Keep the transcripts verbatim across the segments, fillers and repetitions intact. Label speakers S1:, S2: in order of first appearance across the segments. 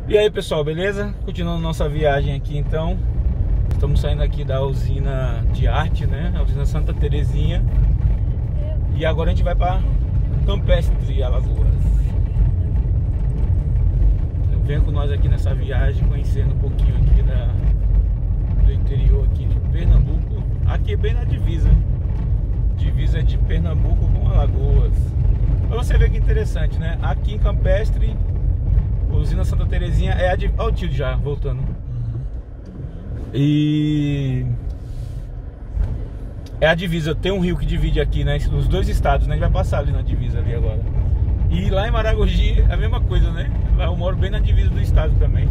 S1: E aí pessoal, beleza? Continuando nossa viagem aqui então. Estamos saindo aqui da usina de arte, né? A usina Santa Terezinha. E agora a gente vai para Campestre, Alagoas. Venha com nós aqui nessa viagem, conhecendo um pouquinho aqui da, do interior aqui de Pernambuco. Aqui é bem na divisa. Divisa de Pernambuco com Alagoas. Pra você ver que interessante, né? Aqui em Campestre, usina Santa Terezinha é a de... Olha o tio já, voltando. E... é a divisa, tem um rio que divide aqui, né? Os dois estados, né? A gente vai passar ali na divisa ali agora. E lá em Maragogi é a mesma coisa, né? Lá eu moro bem na divisa do estado também.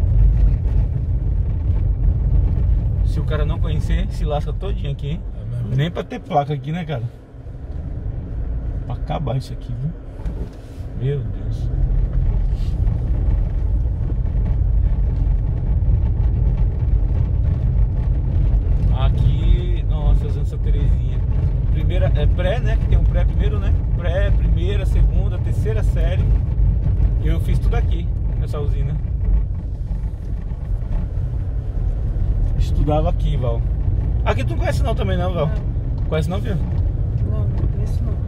S1: Se o cara não conhecer, se lasca todinho aqui, hein? É nem pra ter placa aqui, né, cara? Pra acabar isso aqui, viu? Meu Deus. Aqui, nossa, usando Santa Terezinha. Primeira, é pré, né? Que tem um pré primeiro, né? Pré, primeira, segunda, terceira série. Eu fiz tudo aqui, nessa usina. Estudava aqui, Val. Aqui tu não conhece não também não, Val? Não. Conhece não, filho?
S2: Não, não conheço não.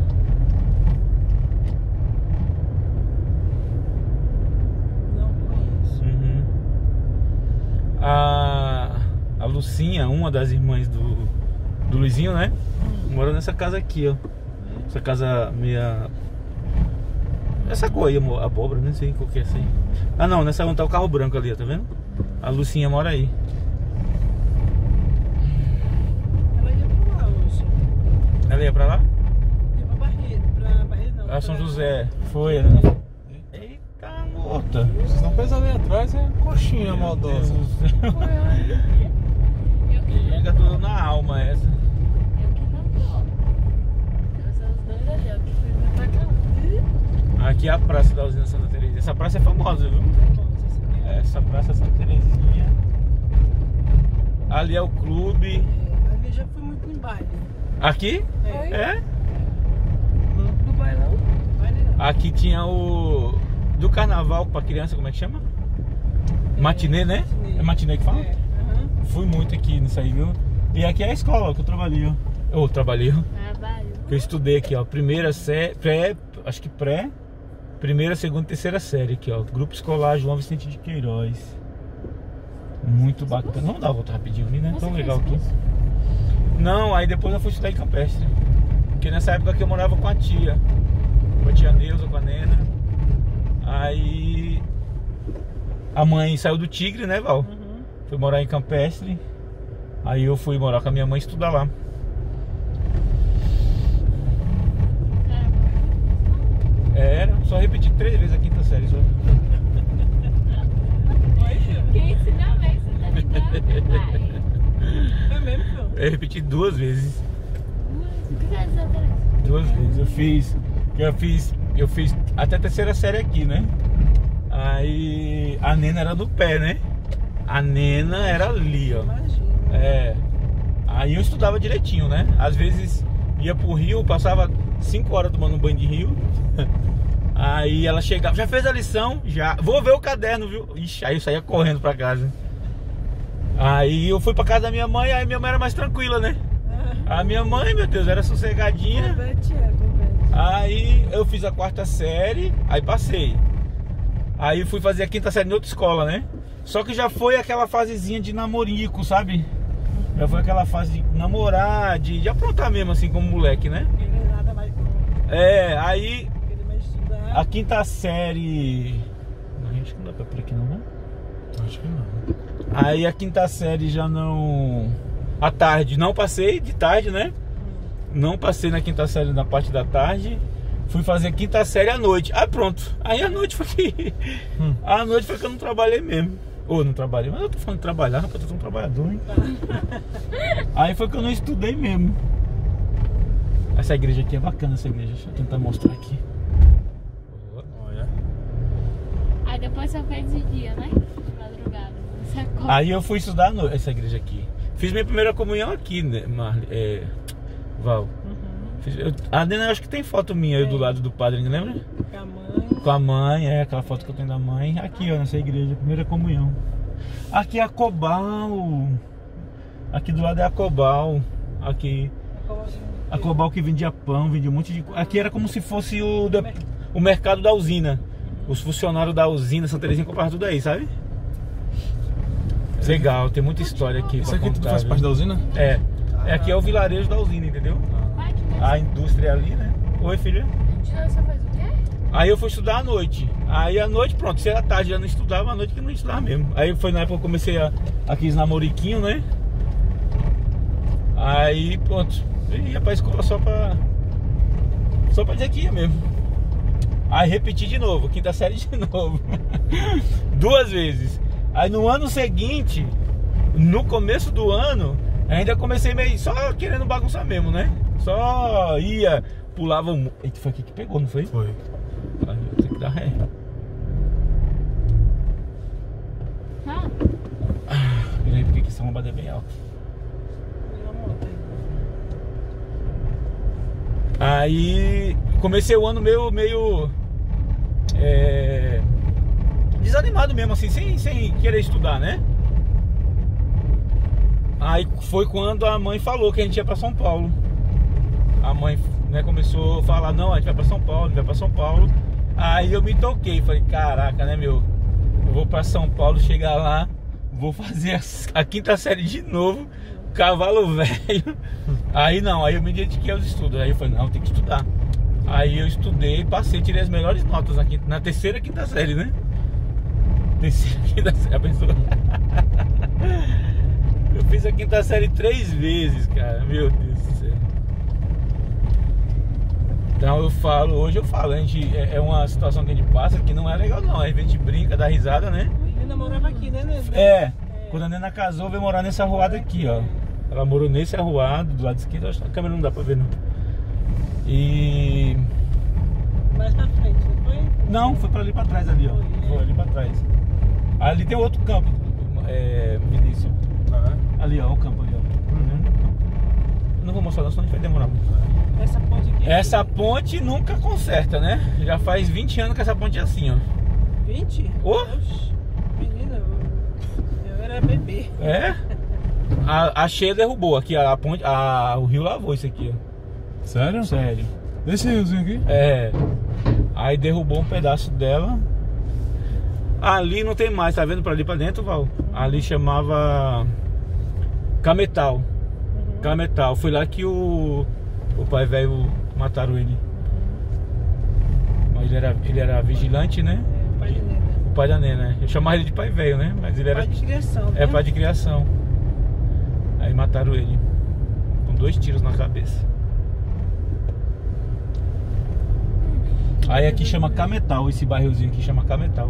S2: Não conheço.
S1: Uhum. A, a Lucinha, uma das irmãs do, do Luizinho, né? Hum. Mora nessa casa aqui, ó. Essa casa meia... Essa cor aí, abóbora, nem sei qual que é essa aí. Ah não, nessa onde tá o carro branco ali, ó, tá vendo? A Lucinha mora aí.
S2: Ela ia pra lá hoje.
S1: Ela ia pra lá?
S2: Ia pra Barreiro, pra Barreiro não.
S1: Ah, São
S2: pra...
S1: José. Foi, né? Eita, morta.
S3: Vocês estão pensando ali atrás, é coxinha maldosa.
S1: Pega tudo na alma essa. Aqui é a praça da usina Santa Terezinha. Essa praça é famosa, viu? Essa praça é Santa Terezinha. Ali é o clube.
S2: É, ali já fui muito em baile.
S1: Aqui?
S2: É?
S1: É?
S2: No bailão? Baile não.
S1: Aqui tinha o... do carnaval pra criança, como é que chama? Matinê, né?
S2: Matinê.
S1: É matinê que fala?
S2: É. Uhum.
S1: Fui muito aqui nisso aí, viu? E aqui é a escola que eu trabalhei, ó. Eu trabalhei, ó.
S4: Trabalho.
S1: Que eu estudei aqui, ó. Primeira série, pré, acho que pré, primeira, segunda e terceira série aqui, ó. Grupo Escolar João Vicente de Queiroz. Muito bacana. Vamos dar uma volta rapidinho ali, né? Tão legal aqui. Não, aí depois eu fui estudar em Campestre. Porque nessa época aqui eu morava com a tia. Com a tia Neuza, com a Nena. Aí a mãe saiu do Tigre, né, Val?
S2: Uhum.
S1: Foi morar em Campestre. Aí eu fui morar com a minha mãe e estudar lá. Era, só repeti três vezes a quinta série só.
S4: Quem ensina bem, você tá me dando, pai.
S2: É mesmo, filho?
S1: Eu repeti duas vezes.
S4: O que quer dizer, Teresa?
S1: Duas vezes. Eu fiz. Eu fiz. Eu fiz até a terceira série aqui, né? Aí a Nena era do pé, né? A Nena era ali, ó.
S2: Imagina.
S1: É. Aí eu estudava direitinho, né? Às vezes ia pro rio, passava cinco horas tomando um banho de rio. Aí ela chegava, já fez a lição? Já. Vou ver o caderno, viu? Ixi, aí eu saía correndo pra casa. Aí eu fui pra casa da minha mãe, aí minha mãe era mais tranquila, né? A minha mãe, meu Deus, era sossegadinha.
S2: Compete, é, compete.
S1: Aí eu fiz a quarta série, aí passei. Aí fui fazer a quinta série em outra escola, né? Só que já foi aquela fasezinha de namorico, sabe? Já foi aquela fase de namorar, de, de aprontar mesmo assim como moleque, né?
S2: Querer nada mais com...
S1: É, aí
S2: Querer mais estudar.
S1: a quinta série... Não, acho que não dá pra ir por aqui não, né?
S3: Acho que não.
S1: Aí a quinta série já não... À tarde, não passei, de tarde, né? Não passei na quinta série na parte da tarde. Fui fazer a quinta série à noite. Ah, pronto. Aí a noite foi que... Hum. A noite foi que eu não trabalhei mesmo. Ou não trabalhei, mas eu tô falando de trabalhar, rapaz, eu sou um trabalhador, hein? Aí foi que eu não estudei mesmo. Essa igreja aqui é bacana, essa igreja. Deixa eu tentar mostrar aqui.
S3: Olha.
S4: Aí depois você fez de dia, né? De madrugada. Você acorda.
S1: Aí eu fui estudar no... essa igreja aqui. Fiz minha primeira comunhão aqui, né, Marli? É... Val.
S2: Uhum.
S1: Eu, a Nena, eu acho que tem foto minha aí do lado do padre, lembra?
S2: Com a mãe.
S1: Com a mãe, é aquela foto que eu tenho da mãe. Aqui, ó, nessa igreja, primeira comunhão. Aqui é a Cobal. Aqui do lado é a Cobal. Aqui. A Cobal que vendia pão, vendia um monte de coisa. Aqui era como se fosse o, de... o mercado da usina. Os funcionários da usina Santa Terezinha compravam tudo aí, sabe? Legal, tem muita história aqui.
S3: Isso
S1: pra
S3: aqui
S1: contar,
S3: tudo faz
S1: viu?
S3: parte da usina?
S1: É. É aqui é o vilarejo da usina, entendeu? A indústria ali, né? Oi, filha.
S4: De novo você faz o quê?
S1: Aí eu fui estudar à noite. Aí à noite, pronto, se era tarde já não estudava, à noite que não estudava mesmo. Aí foi na época que eu comecei a, aqueles namoriquinhos, né? Aí, pronto, eu ia pra escola só pra... Só pra dizer que ia mesmo. Aí repeti de novo, quinta série de novo. Duas vezes. Aí no ano seguinte, no começo do ano, ainda comecei meio só querendo bagunçar mesmo, né? Só ia, pulava um... Eita, foi aqui que pegou, não foi?
S3: Foi.
S1: Aí eu tenho que dar ré.
S4: Ah,
S1: Ah, peraí, porque aqui essa lombada é bem alta. Aí comecei o ano meio, meio é, desanimado mesmo, assim, sem, sem querer estudar, né? Aí foi quando a mãe falou que a gente ia pra São Paulo. A mãe, né, começou a falar, não, a gente vai pra São Paulo, a gente vai pra São Paulo. Aí eu me toquei, falei, caraca, né, meu? Eu vou pra São Paulo, chegar lá, vou fazer a, a quinta série de novo, cavalo velho. Aí não, aí eu me dediquei aos estudos. Aí eu falei, não, tem que estudar. Aí eu estudei, passei, tirei as melhores notas na, quinta, na terceira quinta série, né? Terceira quinta série, a pessoa... Eu fiz a quinta série três vezes, cara, meu Deus do céu. Então eu falo, hoje eu falo, a gente, é, é uma situação que a gente passa que não é legal não. Aí a gente brinca, dá risada, né?
S2: Ele morava aqui, né, Nena?
S1: É, quando a Nena casou, veio morar nessa arruada aqui, ó. Ela morou nesse arruado, do lado esquerdo, acho que a câmera não dá pra ver não. E...
S2: Mais pra frente, não foi?
S1: Não, foi pra ali pra trás ali, ó. Foi ali pra trás. Ali tem outro campo, é, Vinícius.
S3: Ah,
S1: Ali, ó, o campo ali, ó. Uhum. Não vou mostrar não, senão a gente vai demorar muito.
S2: Essa ponte aqui.
S1: Essa ponte nunca conserta, né? Já faz vinte anos que essa ponte é assim, ó.
S2: vinte?
S1: Ô!
S2: Oxi, menina, eu, eu era bebê.
S1: É? A, a cheia derrubou aqui, a ponte, a, o rio lavou isso aqui, ó.
S3: sério?
S1: Sério.
S3: Esse riozinho aqui?
S1: É. Aí derrubou um pedaço dela. Ali não tem mais, tá vendo pra ali pra dentro, Val? Ali chamava Cametal.
S2: Uhum.
S1: Cametal. Foi lá que o, o pai velho mataram ele. Mas ele era, ele era vigilante, né?
S2: É, o pai de Nena.
S1: O pai da Nena. Eu chamava ele de pai velho, né? Mas ele era.
S2: Pai de criação, né?
S1: É pai de criação. Aí mataram ele com dois tiros na cabeça. Aí aqui chama Cametal, esse bairrozinho aqui chama Cametal.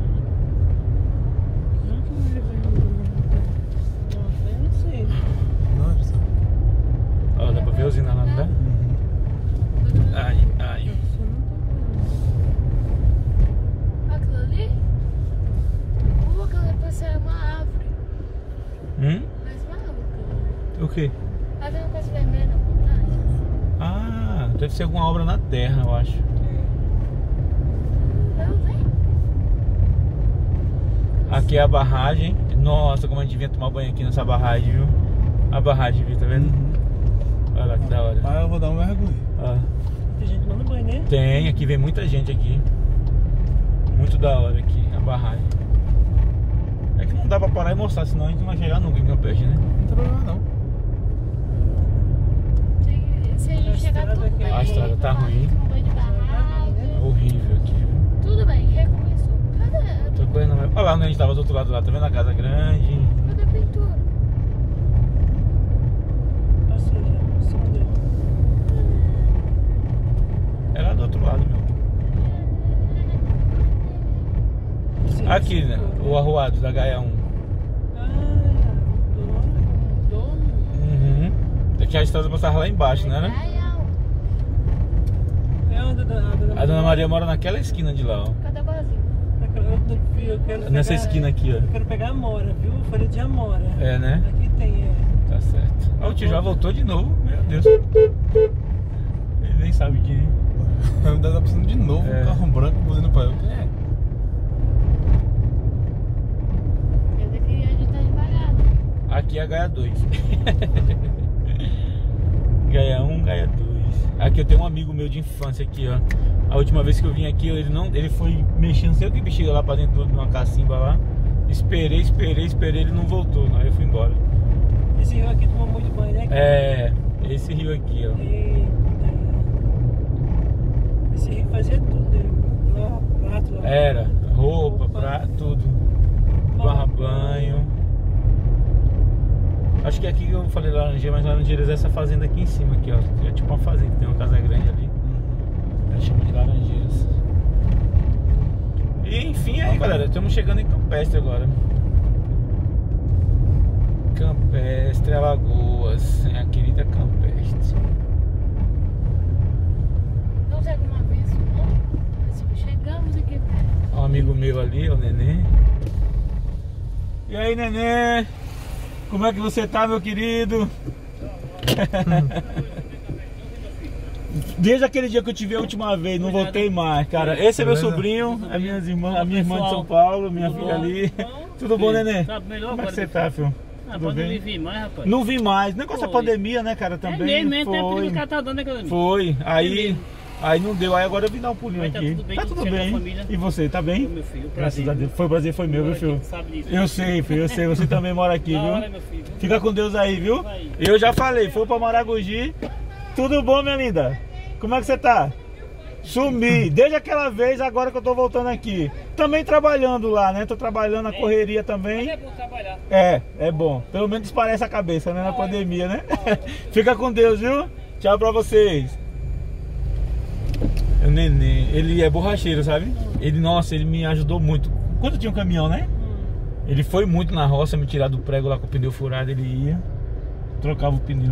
S2: Nossa, eu não sei.
S3: Nossa.
S1: Ó, dá pra ver a usina lá, não dá? Ai, ai.
S2: Isso eu não tô
S4: aquilo ali? Uh, aquilo ali parece uma árvore.
S1: Hum?
S4: Parece uma árvore. aquilo ali.
S1: O quê?
S4: Tá vendo coisa vermelha na montagem?
S1: Ah, deve ser alguma obra na terra, eu acho.
S4: Não, vem.
S1: Aqui é a barragem. Nossa, como a gente devia tomar banho aqui nessa barragem, viu? A barragem, viu? Tá vendo? Olha lá que da hora.
S3: Mas eu vou dar um mergulho.
S1: Ó.
S2: Tem gente tomando banho, né?
S1: Tem, aqui vem muita gente aqui. Muito da hora aqui, a barragem. É que não dá pra parar e mostrar, senão a gente não vai chegar nunca em Campeche, né?
S3: Não tem problema não.
S4: Se- Se a gente
S2: A
S4: chegar
S2: estrada
S4: tudo
S2: aqui-
S4: bem.
S1: A estrada tá ruim.
S4: Tomar banho de barragem.
S1: É horrível aqui.
S4: Tudo bem, recomeçou. Cadê?
S1: Outra coisa não vai... Olha lá onde a gente tava do outro lado lá, tá vendo a casa grande?
S4: Cadê a pintura?
S2: Passei, já. Passou dele.
S1: É lá do outro lado, meu.
S2: Sim,
S1: Aqui,
S2: sim.
S1: né? O arruado da Gaia um.
S2: Ah, dono. Dono.
S1: Uhum. Aqui a estrada passava lá embaixo, né? né?
S2: É onde a dona
S1: A Dona Maria mora naquela esquina de lá, ó.
S4: Cadê o barzinho?
S2: Eu quero
S1: Nessa
S2: pegar-
S1: esquina aqui, ó.
S2: Eu quero pegar a Amora, viu? Folha de Amora.
S1: É, né?
S2: Aqui tem, é.
S1: Tá certo. Ó, o tio já voltou de novo, meu Deus. sabe que...
S3: Ainda tá precisando de novo,
S1: É.
S3: um carro branco, buzina pra eu. Quem é?
S4: Eu queria agitar devagar.
S1: Aqui é Gaia dois. Gaia um, Gaia dois. Aqui eu tenho um amigo meu de infância aqui, ó. A última vez que eu vim aqui, ele não, ele foi mexendo, sei o que bexiga lá pra dentro de uma cacimba lá. Esperei, esperei, esperei, ele não voltou. Aí eu fui embora.
S2: Esse rio aqui toma muito banho, né?
S1: É, esse rio aqui, ó.
S2: Eita. Esse rio fazia tudo. Ele lavava prato, lavava
S1: Era, roupa, prato, tudo. Barra banho. Acho que aqui que eu falei Laranjeira, mas Laranjeiras é essa fazenda aqui em cima, aqui, ó. É tipo uma fazenda, tem uma casa grande ali. Ela chama de Laranjeiras. E enfim, aí galera, estamos chegando em Campestre agora. Campestre, Alagoas, é a querida Campestre.
S4: Não sei alguma vez, não? Mas chegamos aqui perto.
S1: Um amigo meu ali, o Nenê. E aí, Nenê? Como é que você tá, meu querido? Desde aquele dia que eu te vi a última vez, não voltei mais, cara. Esse é meu sobrinho, a minha irmã, a minha irmã de São Paulo, minha filha ali. Tudo bom, Nenê?
S5: Tá melhor
S1: Como é que
S5: agora.
S1: você tá, filho?
S5: Ah,
S1: Tudo
S5: pode não
S1: bem?
S5: me vir mais, rapaz.
S1: Não vi mais, negócio da
S5: Foi.
S1: pandemia, né, cara,
S5: É
S1: também.
S5: mesmo, é tempo que
S1: Foi,
S5: o cara tá dando, né, Carolina?
S1: foi. Aí,
S5: mesmo.
S1: aí não deu, aí agora eu vim dar um pulinho
S5: Mas tá
S1: aqui.
S5: tudo bem,
S1: Tá
S5: tudo
S1: tudo
S5: certo
S1: bem.
S5: com a família?
S1: E você, tá bem?
S5: Ô, meu filho,
S1: Graças
S5: prazer.
S1: a Deus. Foi o prazer, foi meu, viu, filho?
S5: Sabe disso.
S1: Eu sei, filho, eu sei. Você também mora aqui,
S5: Da hora,
S1: viu?
S5: meu filho.
S1: Fica com Deus aí, viu?
S5: Vai.
S1: Eu já falei, foi pra Maragogi. Tudo bom, minha linda? Como é que você tá? Sumi, desde aquela vez, agora que eu tô voltando aqui. Também trabalhando lá, né? Tô trabalhando na correria
S5: Mas
S1: também.
S5: é bom trabalhar.
S1: É, é bom. Pelo menos parece a cabeça, né? Na pandemia, né? Fica com Deus, viu? Tchau pra vocês. O Nenê, ele é borracheiro, sabe? Ele, nossa, ele me ajudou muito. Quando eu tinha um caminhão, né? Ele foi muito na roça me tirar do prego lá com o pneu furado, ele ia, trocava o pneu.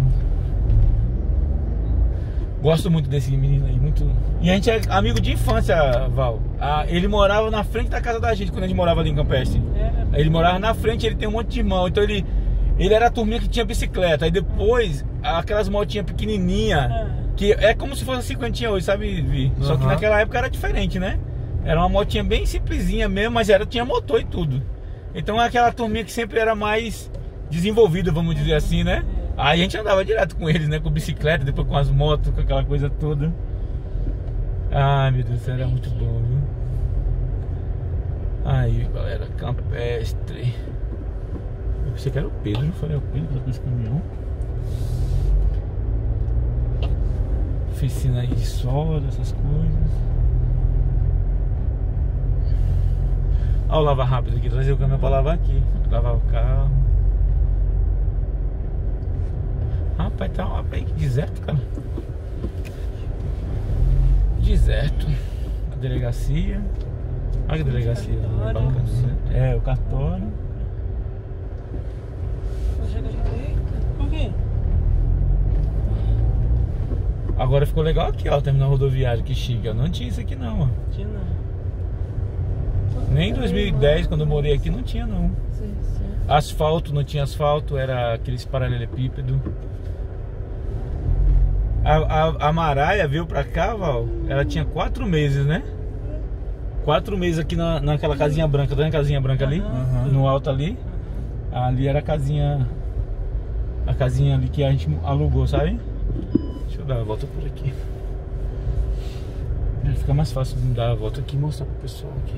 S1: Gosto muito desse menino aí, muito. E a gente é amigo de infância, Val. Ah, ele morava na frente da casa da gente quando a gente morava ali em Campestre.
S2: É,
S1: Ele morava na frente, ele tem um monte de irmão. Então ele, ele era a turminha que tinha bicicleta. Aí depois, aquelas motinhas pequenininha, que é como se fosse a cinquentinha hoje, sabe, Vi? Só que
S3: Aham.
S1: naquela época era diferente, né? Era uma motinha bem simplesinha mesmo, mas era, tinha motor e tudo. Então é aquela turminha que sempre era mais desenvolvida, vamos dizer assim, né? Aí a gente andava direto com eles, né? Com bicicleta, depois com as motos, com aquela coisa toda. Ai, meu Deus, era muito bom, viu? Aí, galera, Campestre. Eu pensei que era o Pedro, não foi o Pedro com esse caminhão. Oficina aí de solda, essas coisas. Olha o lava rápido aqui, trazer o caminhão pra lavar aqui. Lavar o carro. Rapaz, tá uma aí que deserto, cara. Deserto. A delegacia. Olha que delegacia, né?
S2: Cartório.
S1: Bacana, né? É, o cartório.
S2: chega direito. Por quê?
S1: Agora ficou legal aqui, ó, o terminal rodoviário, que chique. Eu não tinha isso aqui não, ó.
S2: Tinha não.
S1: Nem em dois mil e dez, quando eu morei aqui, não tinha não.
S2: Sim, sim.
S1: Asfalto, não tinha asfalto, era aqueles paralelepípedo. A, a, a Maraia veio pra cá, Val, ela tinha quatro meses, né? Quatro meses aqui na, naquela casinha branca, tá vendo a casinha branca ali?
S3: Aham.
S1: No alto ali. Ali era a casinha. A casinha ali que a gente alugou, sabe? Deixa eu dar a volta por aqui. Fica mais fácil de dar a volta aqui e mostrar pro pessoal aqui.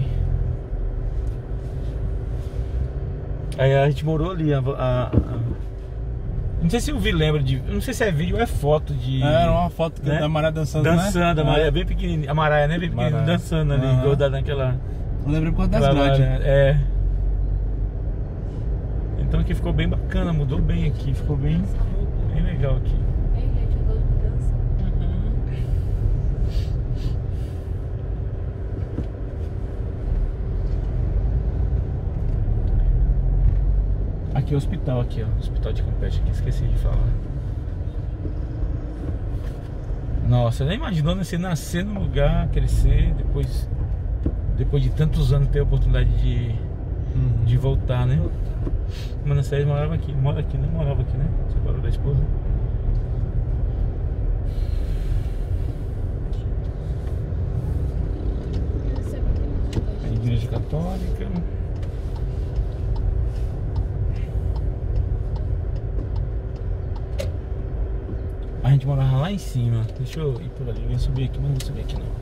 S1: Aí a gente morou ali, a, a- a- não sei se o Vi lembra de. Não sei se é vídeo ou é foto de.
S3: É, era uma foto que
S1: né?
S3: da Maré dançando,
S1: Dançando,
S3: né?
S1: a Maraia bem pequenininha. A Maraia, né? Bem pequenininha,
S3: Maraia.
S1: dançando ali,
S3: Aham.
S1: grudada naquela.
S3: Eu lembrei por causa das
S1: aquela
S3: grades.
S1: varanda. É. Então aqui ficou bem bacana, mudou bem aqui, ficou bem, bem legal aqui.
S4: Ei, gente, eu dou de dança.
S1: Aqui é o hospital, aqui ó, hospital de Campestre, aqui, esqueci de falar. Nossa, nem imaginou você nascer num lugar, crescer, depois, depois de tantos anos ter a oportunidade de,
S3: Uhum.
S1: de voltar, né? Mano, você morava aqui, mora aqui, né? Morava aqui, né? Separou da esposa. Igreja Católica. A gente morava lá em cima. Deixa eu ir por ali. Eu ia subir aqui, mas não vou subir aqui não.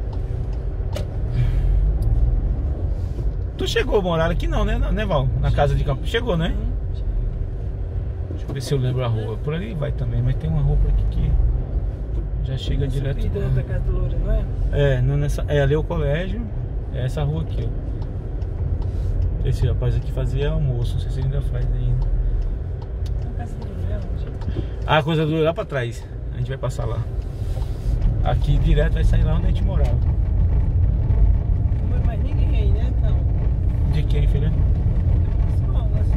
S1: Tu chegou a morar aqui não, né, né Val? Na casa de campo. Chegou, né? Deixa eu ver se eu lembro a rua. Por ali vai também, mas tem uma rua por aqui que já chega
S2: Essa
S1: direto.
S2: vida da casa do Loura, não é?
S1: É, não nessa, é ali é o colégio. É essa rua aqui, ó. Esse rapaz aqui fazia almoço, não sei se ele ainda faz ainda.
S2: A casa do Loura, onde?
S1: Ah, a coisa do lá pra trás. A gente vai passar lá. Aqui direto vai sair lá onde a gente morava.
S2: Não mora mais ninguém aí, né? Então.
S1: De quem, filha?
S2: Pessoal, nossa.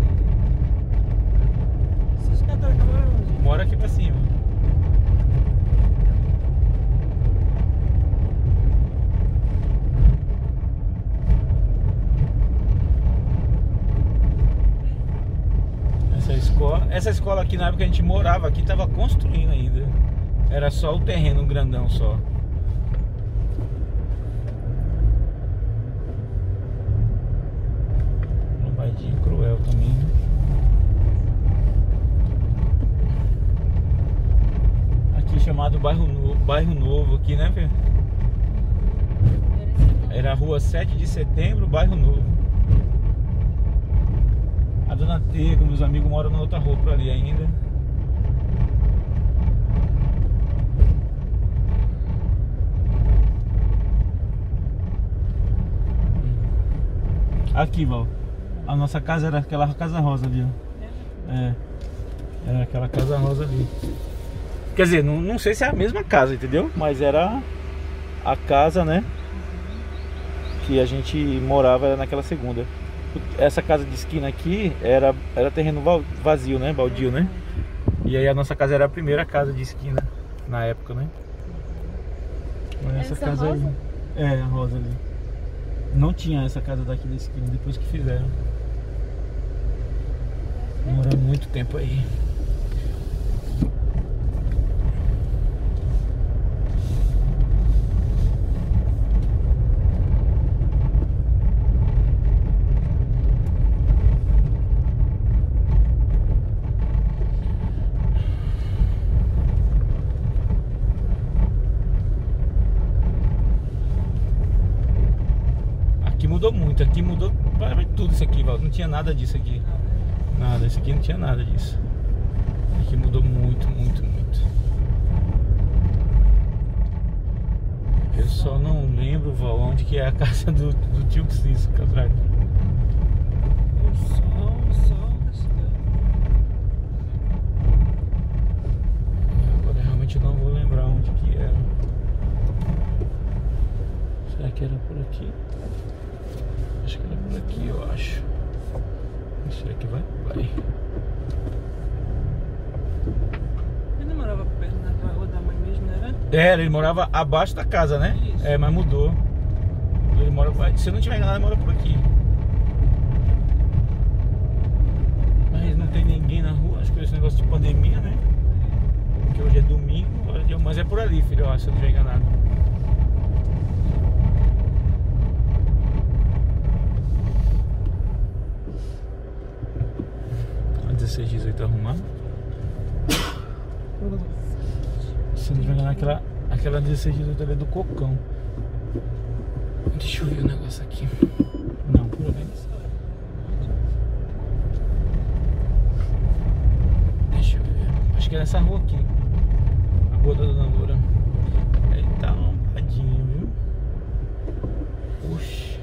S2: Esses católicos moram onde?
S1: Mora aqui pra cima. Essa escola, essa escola aqui na época que a gente morava aqui tava construindo ainda. Era só o terreno grandão só. Um baidinho cruel também, né? Aqui chamado Bairro Novo, Bairro Novo aqui, né, filho? Era a rua sete de setembro, Bairro Novo. A Dona T, com meus amigos, moram na outra rua por ali ainda. Aqui, Val. A nossa casa era aquela casa rosa ali, ó. É. Era aquela casa rosa ali. Quer dizer, não, não sei se é a mesma casa, entendeu? Mas era a casa, né? Que a gente morava naquela segunda. Essa casa de esquina aqui era, era terreno vazio, né? Baldio, né? E aí a nossa casa era a primeira casa de esquina na época, né? Essa,
S4: Essa
S1: casa
S4: rosa?
S1: aí. É, a rosa ali. Não tinha essa casa daqui da esquina, depois que fizeram. Demorou muito tempo aí. Mudou muito, aqui mudou praticamente tudo isso aqui, Val. Não tinha nada disso aqui. Nada, isso aqui não tinha nada disso. Aqui mudou muito, muito, muito. Eu só não lembro, Val, onde que é a casa do, do tio Cisco, Catraque.
S2: O sol, o sol da cidade.
S1: Agora realmente não vou lembrar onde que era. Será que era por aqui? Acho que era por aqui, eu acho. Será que vai? Vai.
S2: Ele morava perto naquela rua da mãe mesmo, não era?
S1: Era, ele morava abaixo da casa, né?
S2: Isso.
S1: É, mas mudou. Ele mora, se eu não tiver enganado, ele mora por aqui. Mas não tem ninguém na rua, acho que esse negócio de pandemia, né? Porque hoje é domingo, mas é por ali, filho, ó, se eu não tiver enganado. dezesseis, dezoito arrumado. Se não me engano, aquela, aquela dezesseis, dezoito ali é do Cocão. Deixa eu ver o negócio aqui. Não, por ali. Deixa eu ver. Acho que é nessa rua aqui. A rua da Dona Loura. Aí tá arrumadinho, viu? Oxi.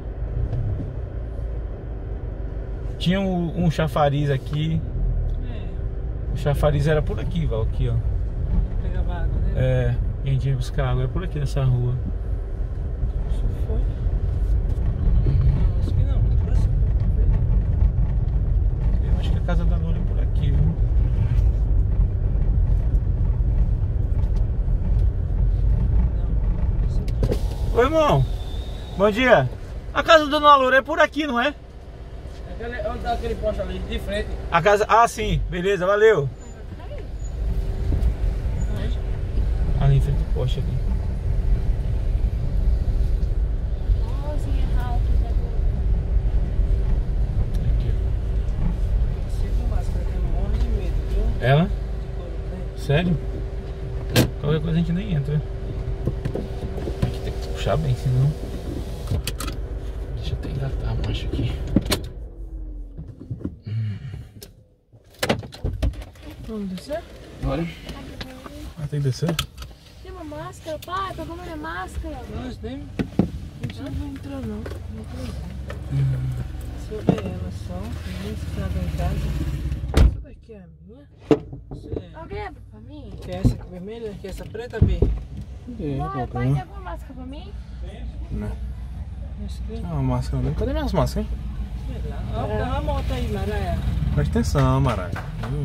S1: Tinha um, um chafariz aqui.
S2: É.
S1: O chafariz era por aqui, Val, aqui, ó.
S2: Pegava água, né?
S1: É, e a gente ia buscar água, é por aqui nessa rua.
S2: Isso foi. Não, acho que não. Próximo.
S1: Eu acho que a casa da Loura é por aqui, viu?
S2: Não.
S1: Oi, irmão. Bom dia. A casa da Dona Loura é por aqui, não é?
S2: Aquele, onde tá aquele poste ali, de frente.
S1: A casa... Ah, sim. Beleza, valeu. Ali em frente do poste ali.
S4: Rosinha
S1: Ela? Sério? Qualquer coisa a gente nem entra. Aqui tem que puxar bem, senão. Deixa eu até engatar a marcha aqui.
S2: Vamos descer?
S1: Bora.
S3: Ah, tem que descer?
S4: Tem uma máscara, pai, pegou minha máscara.
S2: Nós nem. A gente não vai entrar, não. Não vai entrar. Se eu ver ela só, ninguém se traga em casa. Essa daqui é a minha. Você
S4: Alguém abre pra mim?
S2: quer essa aqui vermelha? Quer essa preta, B?
S3: Tem,
S4: Pai,
S3: qualquer
S4: pai, tem
S3: uma.
S4: alguma máscara pra mim?
S3: Não.
S2: Essa aqui?
S3: Ah, máscara não. Cadê minhas máscaras, hein?
S2: Sei lá. Ó, tem uma moto aí, Maraia.
S3: Presta atenção, Maraia. Hum.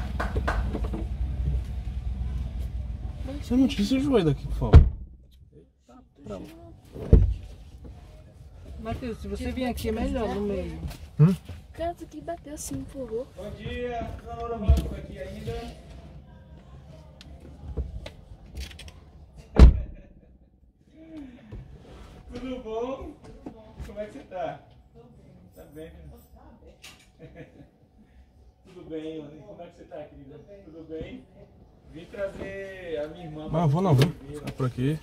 S3: Você não tira esse joelho daqui, por favor.
S2: Matheus, se você vir aqui é melhor no meio.
S4: Canta aqui, bateu assim, por favor.
S1: Bom dia, Dona Banco aqui ainda. Tudo bom? Como é que você tá? Tá bem, né? Tudo bem, Ana? Como é que você tá, querida? Tudo bem? Vim trazer a minha irmã.
S3: Ah, vou não, vou. Ficar por aqui.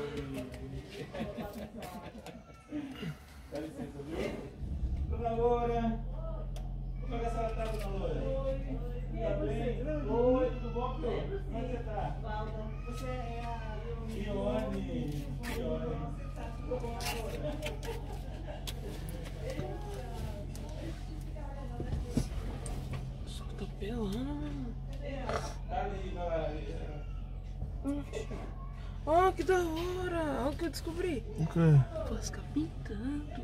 S1: Dá licença, viu? Dona Loura. Como é que a senhora tá, Dona Loura? Tá bem? Oi, tudo bom, Pedro? Como é que você tá? Você é a... Ione. Ione.
S2: Só que tô pelando, mano.
S1: Ali, ali.
S2: Ó, que da hora! Olha o que eu descobri.
S3: O quê?
S2: Posso ficar pintando.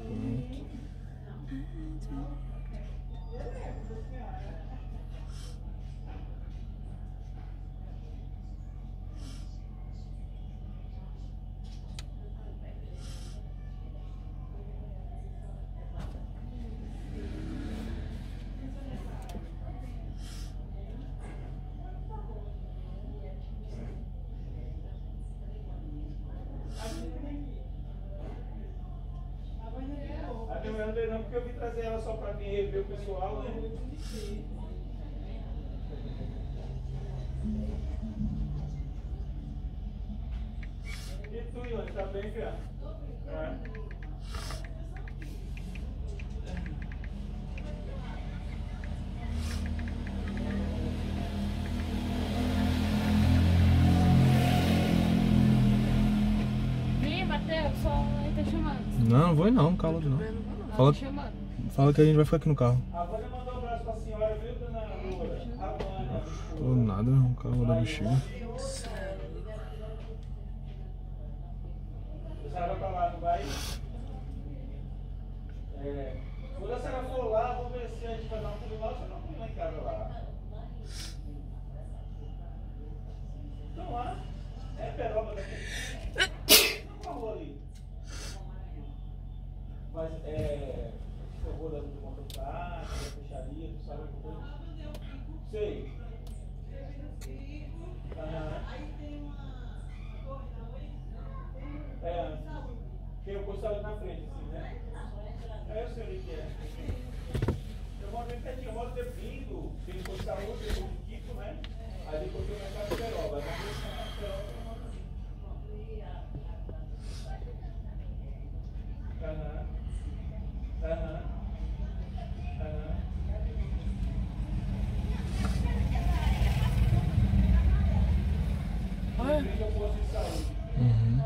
S1: A minha mulher não, porque eu vim trazer ela só pra vir rever o pessoal, né? E tu, Ione, tá bem, filha? É.
S4: Vem, Matheus, só ele tá chamando.
S3: Não, não vou ir não, cala não. Fala,
S4: Tá chamando.
S3: fala que a gente vai ficar aqui no carro.
S1: A Vânia mandou um abraço pra senhora, viu, Dona Loura? A Vânia.
S3: Tô nada, o carro da bexiga.
S1: A senhora vai pra lá, não vai? É. Quando a senhora for lá, vou ver se a gente vai dar um pulo lá, ou se não pulo lá em casa lá. Então lá. É peroba daqui. Não falou ali. Mas é. Eu vou dar do mototáxi, da fecharia, tu sabe o que foi? Sei. Aham. É, tem o posto ali na frente, assim, né? É, eu sei o que é. Eu moro bem pertinho, eu moro de Pingo, tem o posto de saúde, tem o de Kiko, né? Aí depois tem o mercado de Peroba. Na frente do mercado de Peroba, eu moro ali. Aham. Aham. Aham.
S2: Olha.
S1: Em frente ao posto de saúde.
S3: Uhum.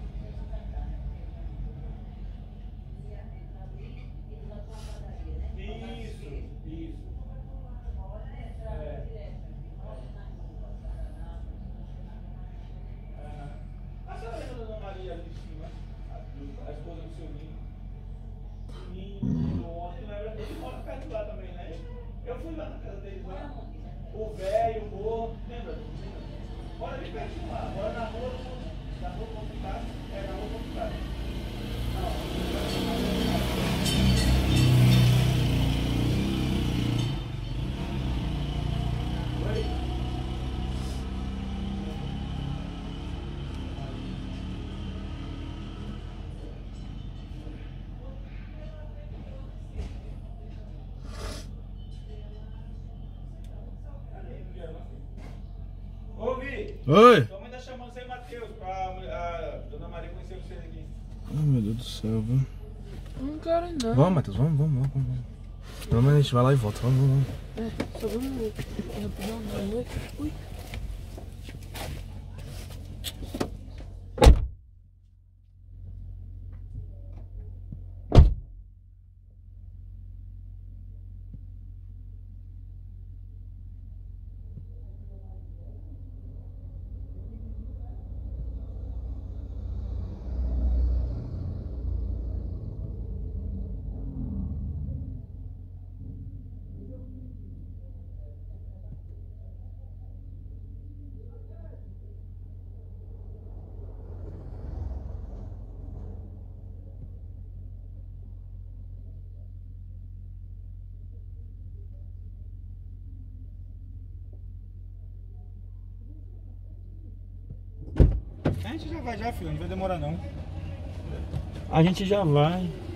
S1: Isso, isso. É. Aham. A senhora lembra da Dona Maria ali de cima? A, do- a esposa do seu Ninho? Ninho, ontem, lembra? Ele mora perto de lá também, né? Eu fui lá na casa dele lá. O velho, o morro, lembra? Mora ali pertinho lá, mora na rua, na rua Complicada. É, na rua Complicada. Oi? Ali, Guilherme.
S3: Oi!
S1: Sua mãe tá chamando você aí, Matheus, pra a Dona Maria conhecer vocês aqui.
S3: Ai, meu Deus do céu, viu?
S2: Não quero não.
S3: Vamos, Matheus, vamos, vamos, vamos, vamos. Pelo menos a gente vai lá e volta, vamos, vamos.
S2: É, só vamos rapidão na noite. Ui.
S1: A gente já vai já, filho, não vai demorar não. A gente já vai.